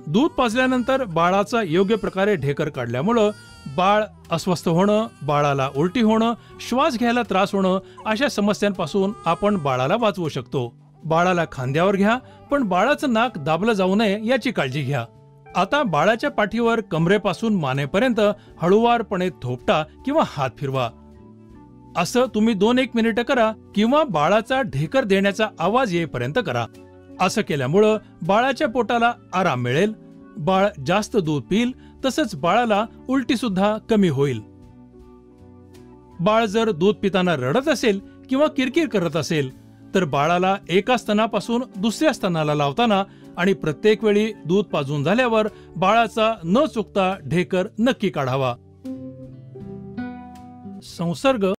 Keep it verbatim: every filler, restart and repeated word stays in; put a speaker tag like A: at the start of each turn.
A: दूध पाजल्यानंतर बाळाचा योग्य प्रकारे ढेकर काढल्यामुळं बाळ अस्वस्थ होणं, बाळाला उलटी होणं, श्वास घ्यायला त्रास होणं अशा समस्यांपासून आपण बाळाला वाचवू शकतो. बाळाला खांद्यावर घ्या, पण बाळाचं नाक दाबलं जाऊ नये याची काळजी घ्या. आता बाळाच्या पाठीवर कमरेपासून मानेपर्यंत हळूवारपणे थोपटा किंवा हात फिरवा. असं तुम्ही दोन एक मिनिटं करा किंवा बाळाचा ढेकर देण्याचा आवाज येईपर्यंत करा. असं केल्यामुळं बाळाच्या पोटाला आराम मिळेल, बाळ जास्त दूध पिईल, तसंच बाळाला उलटी सुद्धा कमी होईल. बाळ जर दूध पिताना रडत असेल किंवा किरकिर करत असेल तर बाळाला एका स्तनापासून दुसऱ्या स्तनाला लावताना आणि प्रत्येक वेळी दूध पाजून झाल्यावर बाळाचा न चुकता ढेकर नक्की काढावा. संसर्ग